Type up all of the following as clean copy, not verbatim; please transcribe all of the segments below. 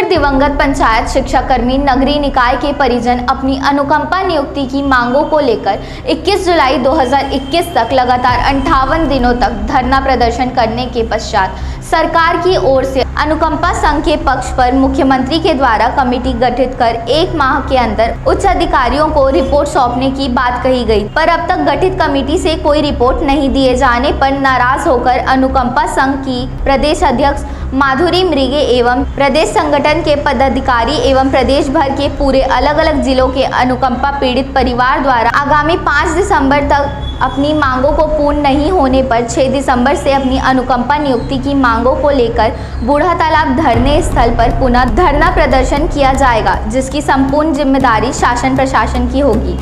फिर दिवंगत पंचायत शिक्षा कर्मी नगरीय निकाय के परिजन अपनी अनुकंपा नियुक्ति की मांगों को लेकर 21 जुलाई 2021 तक लगातार 58 दिनों तक धरना प्रदर्शन करने के पश्चात सरकार की ओर से अनुकंपा संघ के पक्ष पर मुख्यमंत्री के द्वारा कमेटी गठित कर 1 माह के अंदर उच्च अधिकारियों को रिपोर्ट सौंपने की बात कही गई, पर अब तक गठित कमेटी से कोई रिपोर्ट नहीं दिए जाने पर नाराज होकर अनुकंपा संघ की प्रदेश अध्यक्ष माधुरी मृगे एवं प्रदेश संगठन के पदाधिकारी एवं प्रदेश भर के पूरे अलग अलग जिलों के अनुकंपा पीड़ित परिवार द्वारा आगामी 5 दिसंबर तक अपनी मांगों को पूर्ण नहीं होने पर 6 दिसंबर से अपनी अनुकंपा नियुक्ति की मांगों को लेकर बूढ़ा तालाब धरने स्थल पर पुनः धरना प्रदर्शन किया जाएगा, जिसकी संपूर्ण जिम्मेदारी शासन प्रशासन की होगी।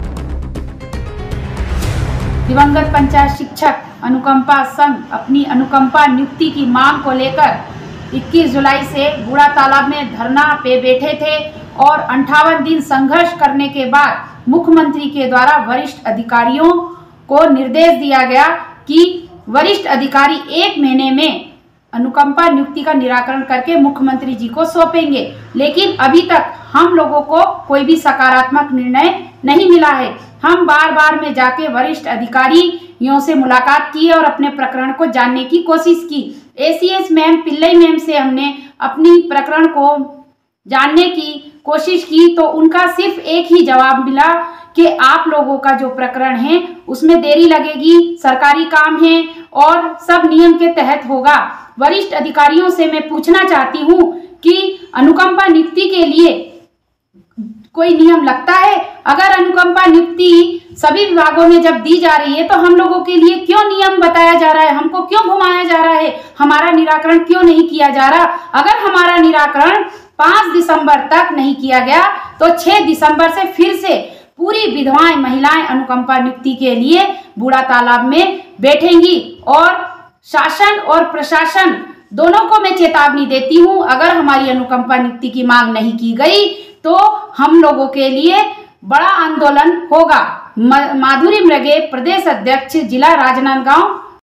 दिवंगत पंचायत शिक्षक अनुकंपा संघ अपनी अनुकंपा नियुक्ति की मांग को लेकर 21 जुलाई से बूढ़ा तालाब में धरना पे बैठे थे और 58 दिन संघर्ष करने के बाद मुख्यमंत्री के द्वारा वरिष्ठ अधिकारियों को निर्देश दिया गया कि वरिष्ठ अधिकारी 1 महीने में अनुकंपा नियुक्ति का निराकरण करके मुख्यमंत्री जी को सौंपेंगे, लेकिन अभी तक हम लोगों को कोई भी सकारात्मक निर्णय नहीं मिला है। हम बार में जाके वरिष्ठ अधिकारियों से मुलाकात की और अपने प्रकरण को जानने की कोशिश की। एसीएस मैम पिल्लई मैम से हमने अपनी प्रकरण को जानने की कोशिश की तो उनका सिर्फ एक ही जवाब मिला कि आप लोगों का जो प्रकरण है उसमें देरी लगेगी, सरकारी काम है और सब नियम के तहत होगा। वरिष्ठ अधिकारियों से मैं पूछना चाहती हूँ कि अनुकंपा नियुक्ति के लिए कोई नियम लगता है? अगर अनुकंपा नियुक्ति सभी विभागों में जब दी जा रही है तो हम लोगों के लिए क्यों नियम बताया जा रहा है, हमको क्यों घुमाया जा रहा है, हमारा निराकरण क्यों नहीं किया जा रहा? अगर हमारा निराकरण 5 दिसंबर तक नहीं किया गया तो 6 दिसंबर से फिर से पूरी विधवाएं महिलाएं अनुकंपा नियुक्ति के लिए बूढ़ा तालाब में बैठेंगी और शासन और प्रशासन दोनों को मैं चेतावनी देती हूं, अगर हमारी अनुकंपा नियुक्ति की मांग नहीं की गई तो हम लोगों के लिए बड़ा आंदोलन होगा। माधुरी मृगे, प्रदेश अध्यक्ष, जिला राजनांदगांव।